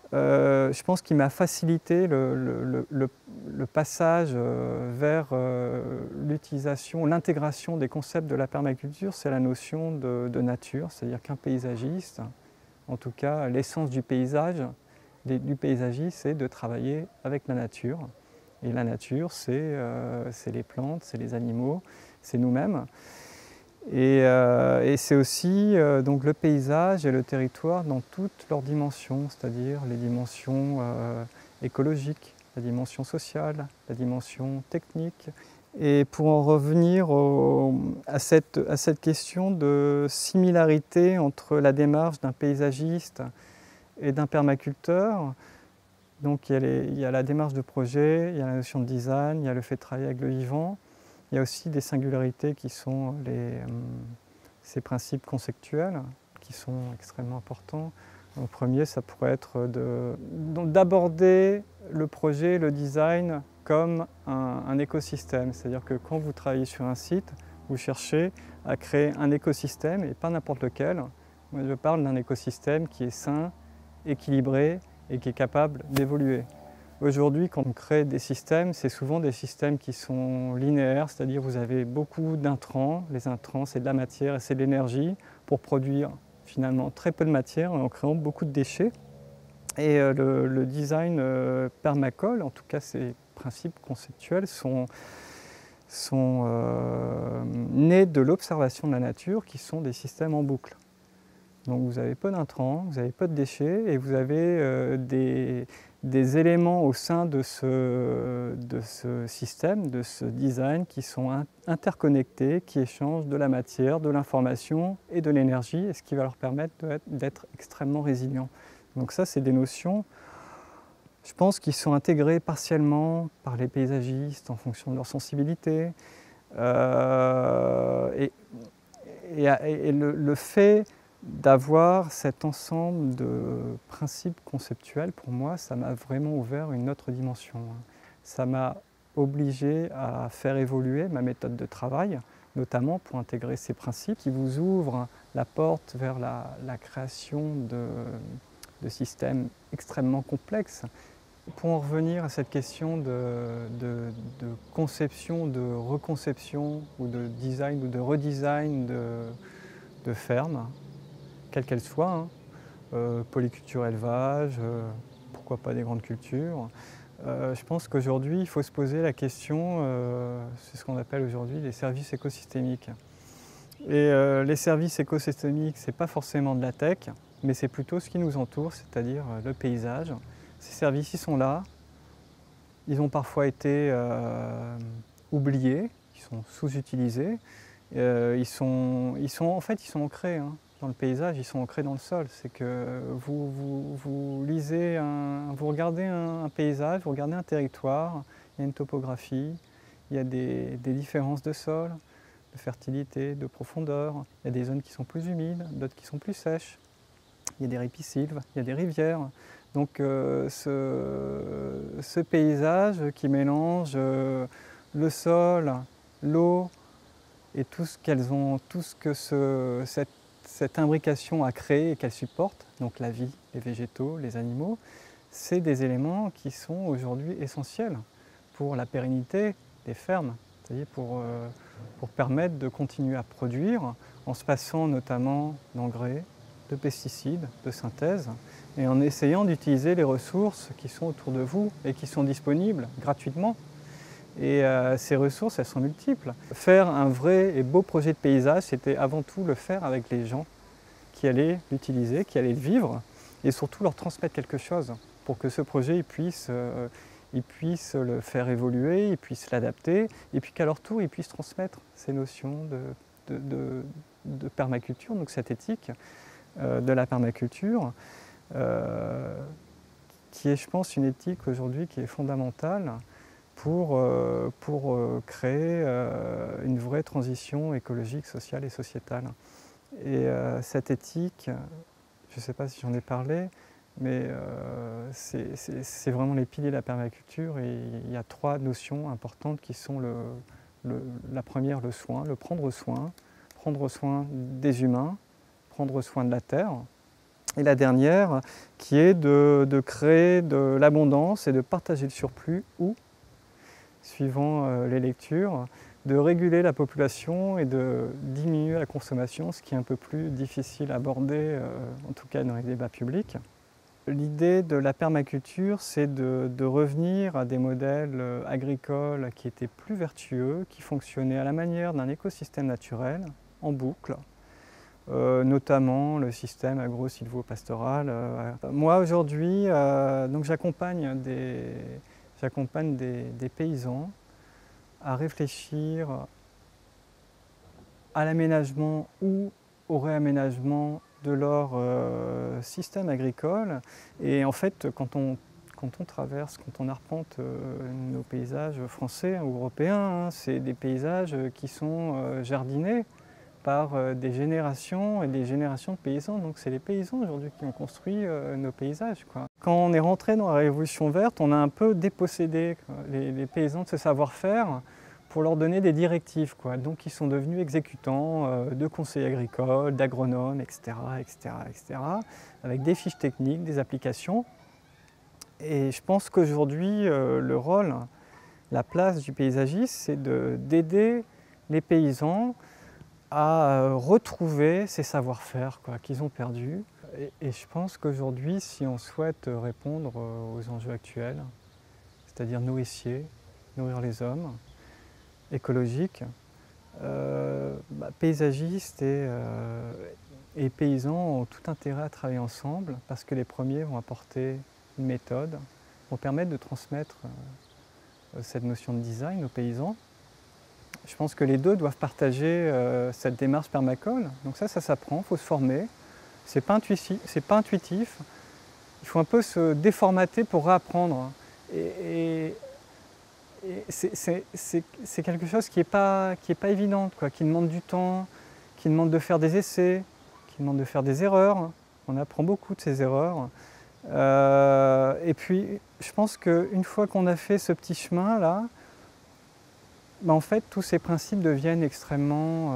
je pense qu'il m'a facilité le passage vers l'utilisation, l'intégration des concepts de la permaculture, c'est la notion de nature, c'est-à-dire qu'un paysagiste, en tout cas l'essence du paysage, du paysagiste, c'est de travailler avec la nature. Et la nature, c'est les plantes, c'est les animaux, c'est nous-mêmes. Et c'est aussi donc le paysage et le territoire dans toutes leurs dimensions, c'est-à-dire les dimensions écologiques, la dimension sociale, la dimension technique. Et pour en revenir à cette question de similarité entre la démarche d'un paysagiste et d'un permaculteur, donc il y a la démarche de projet, il y a la notion de design, il y a le fait de travailler avec le vivant. Il y a aussi des singularités qui sont ces principes conceptuels qui sont extrêmement importants. Le premier, ça pourrait être d'aborder le projet, le design comme un écosystème. C'est-à-dire que quand vous travaillez sur un site, vous cherchez à créer un écosystème et pas n'importe lequel. Moi, je parle d'un écosystème qui est sain, équilibré et qui est capable d'évoluer. Aujourd'hui, quand on crée des systèmes, c'est souvent des systèmes qui sont linéaires, c'est-à-dire vous avez beaucoup d'intrants. Les intrants, c'est de la matière et c'est de l'énergie pour produire finalement très peu de matière en créant beaucoup de déchets. Et le design permacole, en tout cas ces principes conceptuels, sont nés de l'observation de la nature qui sont des systèmes en boucle. Donc vous avez peu d'intrants, vous avez peu de déchets et vous avez des éléments au sein de ce système, de ce design qui sont interconnectés, qui échangent de la matière, de l'information et de l'énergie, et ce qui va leur permettre d'être extrêmement résilients. Donc ça, c'est des notions, je pense, qui sont intégrées partiellement par les paysagistes en fonction de leur sensibilité. Et le fait d'avoir cet ensemble de principes conceptuels, pour moi, ça m'a vraiment ouvert une autre dimension. Ça m'a obligé à faire évoluer ma méthode de travail, notamment pour intégrer ces principes qui vous ouvrent la porte vers la création de systèmes extrêmement complexes. Pour en revenir à cette question de conception, de reconception, ou de design ou de redesign de fermes, quelle qu'elle soit, polyculture, élevage, pourquoi pas des grandes cultures. Je pense qu'aujourd'hui, il faut se poser la question, c'est ce qu'on appelle aujourd'hui les services écosystémiques. Et les services écosystémiques, ce n'est pas forcément de la tech, mais c'est plutôt ce qui nous entoure, c'est-à-dire le paysage. Ces services, ils sont là, ils ont parfois été oubliés, ils sont sous-utilisés, ils sont ancrés. Dans le paysage, ils sont ancrés dans le sol. C'est que vous regardez un paysage, vous regardez un territoire, il y a une topographie, il y a des différences de sol, de fertilité, de profondeur. Il y a des zones qui sont plus humides, d'autres qui sont plus sèches. Il y a des ripisylves, il y a des rivières. Donc ce paysage qui mélange le sol, l'eau et tout ce que cette imbrication a créé et qu'elle supporte, donc la vie, les végétaux, les animaux, c'est des éléments qui sont aujourd'hui essentiels pour la pérennité des fermes, c'est-à-dire pour permettre de continuer à produire en se passant notamment d'engrais, de pesticides, de synthèse, et en essayant d'utiliser les ressources qui sont autour de vous et qui sont disponibles gratuitement. Et ces ressources, elles sont multiples. Faire un vrai et beau projet de paysage, c'était avant tout le faire avec les gens qui allaient l'utiliser, qui allaient le vivre, et surtout leur transmettre quelque chose pour que ce projet puisse le faire évoluer, ils puissent l'adapter, et puis qu'à leur tour, ils puissent transmettre ces notions de permaculture, donc cette éthique de la permaculture, qui est, je pense, une éthique aujourd'hui qui est fondamentale pour créer une vraie transition écologique, sociale et sociétale. Et cette éthique, je ne sais pas si j'en ai parlé, mais c'est vraiment les piliers de la permaculture, et il y a trois notions importantes qui sont la première, le soin, le prendre soin des humains, prendre soin de la terre, Et la dernière, qui est de créer de l'abondance et de partager le surplus, ou, suivant les lectures, de réguler la population et de diminuer la consommation, ce qui est un peu plus difficile à aborder, en tout cas dans les débats publics. L'idée de la permaculture, c'est de revenir à des modèles agricoles qui étaient plus vertueux, qui fonctionnaient à la manière d'un écosystème naturel, en boucle, notamment le système agro-sylvo-pastoral. Moi aujourd'hui, j'accompagne des paysans à réfléchir à l'aménagement ou au réaménagement de leur système agricole. Et en fait, quand on arpente nos paysages français ou européens, c'est des paysages qui sont jardinés par des générations et des générations de paysans. Donc c'est les paysans aujourd'hui qui ont construit nos paysages, quoi. Quand on est rentré dans la Révolution verte, on a un peu dépossédé les paysans de ce savoir-faire pour leur donner des directives, quoi. Donc ils sont devenus exécutants de conseillers agricoles, d'agronomes, etc., avec des fiches techniques, des applications. Et je pense qu'aujourd'hui, le rôle, la place du paysagiste, c'est d'aider les paysans à retrouver ces savoir-faire qu'ils ont perdus. Et je pense qu'aujourd'hui, si on souhaite répondre aux enjeux actuels, c'est-à-dire nourriciers, nourrir les hommes, écologiques, paysagistes et paysans ont tout intérêt à travailler ensemble parce que les premiers vont apporter une méthode, vont permettre de transmettre cette notion de design aux paysans. Je pense que les deux doivent partager cette démarche permacole. Donc ça s'apprend, il faut se former. C'est pas intuitif. Il faut un peu se déformater pour réapprendre. Et c'est quelque chose qui n'est pas évident, quoi, qui demande du temps, qui demande de faire des essais, qui demande de faire des erreurs. On apprend beaucoup de ces erreurs. Et puis, je pense qu'une fois qu'on a fait ce petit chemin-là, en fait, tous ces principes deviennent extrêmement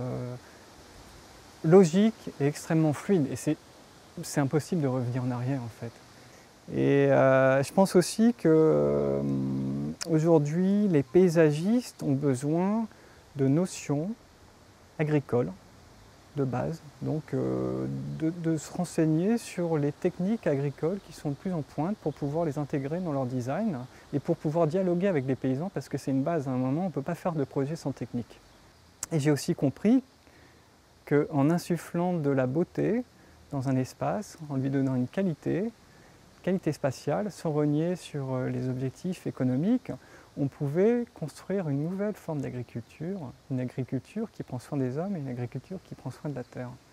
logiques et extrêmement fluides. Et c'est impossible de revenir en arrière, en fait. Et je pense aussi qu'aujourd'hui, les paysagistes ont besoin de notions agricoles de base, donc de se renseigner sur les techniques agricoles qui sont de plus en pointe pour pouvoir les intégrer dans leur design et pour pouvoir dialoguer avec les paysans parce que c'est une base. À un moment, on ne peut pas faire de projet sans technique. Et j'ai aussi compris qu'en insufflant de la beauté dans un espace, en lui donnant une qualité spatiale, sans renier sur les objectifs économiques, on pouvait construire une nouvelle forme d'agriculture, une agriculture qui prend soin des hommes et une agriculture qui prend soin de la terre.